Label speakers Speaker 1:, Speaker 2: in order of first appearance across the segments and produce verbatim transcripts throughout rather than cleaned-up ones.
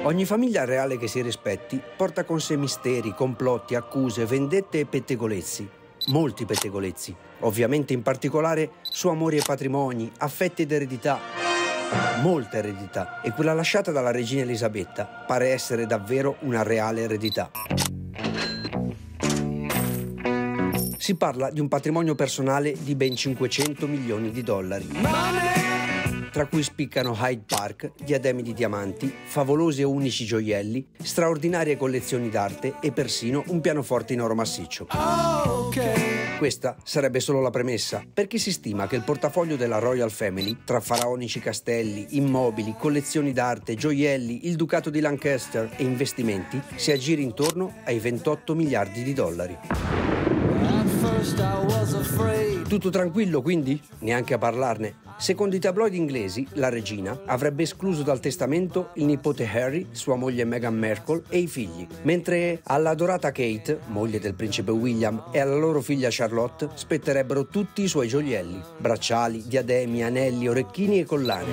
Speaker 1: Ogni famiglia reale che si rispetti porta con sé misteri, complotti, accuse, vendette e pettegolezzi. Molti pettegolezzi. Ovviamente in particolare su amori e patrimoni, affetti ed eredità. Molta eredità. E quella lasciata dalla regina Elisabetta pare essere davvero una reale eredità. Si parla di un patrimonio personale di ben cinquecento milioni di dollari. Tra cui spiccano Hyde Park, diademi di diamanti, favolosi e unici gioielli, straordinarie collezioni d'arte e persino un pianoforte in oro massiccio. Oh, okay. Questa sarebbe solo la premessa, perché si stima che il portafoglio della Royal Family, tra faraonici castelli, immobili, collezioni d'arte, gioielli, il ducato di Lancaster e investimenti, si aggiri intorno ai ventotto miliardi di dollari. Tutto tranquillo, quindi? Neanche a parlarne. Secondo i tabloid inglesi, la regina avrebbe escluso dal testamento il nipote Harry, sua moglie Meghan Markle e i figli, mentre alla adorata Kate, moglie del principe William, e alla loro figlia Charlotte spetterebbero tutti i suoi gioielli, bracciali, diademi, anelli, orecchini e collane.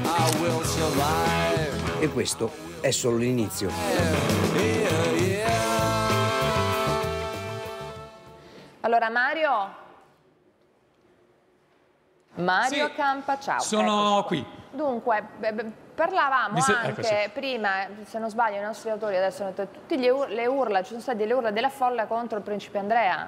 Speaker 1: E questo è solo l'inizio.
Speaker 2: Allora Mario, Mario
Speaker 3: sì,
Speaker 2: Campa, ciao.
Speaker 3: Sono
Speaker 2: Eccoci
Speaker 3: qui.
Speaker 2: Dunque, parlavamo
Speaker 3: se...
Speaker 2: anche
Speaker 3: ecco, sì.
Speaker 2: prima, se non sbaglio i nostri autori adesso hanno detto tutte ur le urla, ci sono state le urla della folla contro il principe Andrea.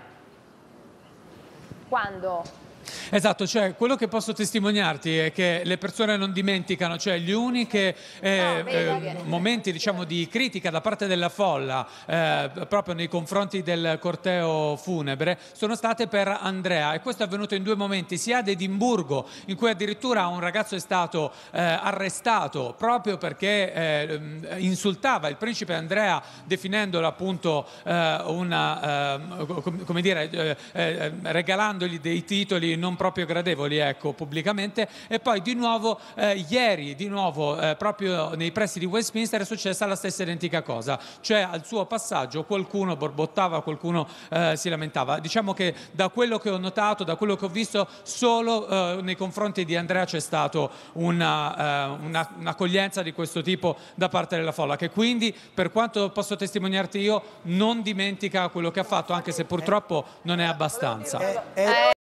Speaker 2: Quando?
Speaker 3: Esatto, cioè quello che posso testimoniarti è che le persone non dimenticano, cioè gli unici eh,
Speaker 2: no,
Speaker 3: eh, momenti diciamo di critica da parte della folla eh, proprio nei confronti del corteo funebre sono state per Andrea, e questo è avvenuto in due momenti, sia ad Edimburgo in cui addirittura un ragazzo è stato eh, arrestato proprio perché eh, insultava il principe Andrea definendolo appunto eh, una, eh, come dire, eh, eh, regalandogli dei titoli non proprio gradevoli, ecco, pubblicamente. E poi di nuovo eh, ieri, di nuovo eh, proprio nei pressi di Westminster è successa la stessa identica cosa, cioè al suo passaggio qualcuno borbottava, qualcuno eh, si lamentava. Diciamo che da quello che ho notato, da quello che ho visto, solo eh, nei confronti di Andrea c'è stata un'accoglienza una, di questo tipo da parte della folla, che quindi, per quanto posso testimoniarti io, non dimentica quello che ha fatto, anche se purtroppo non è abbastanza.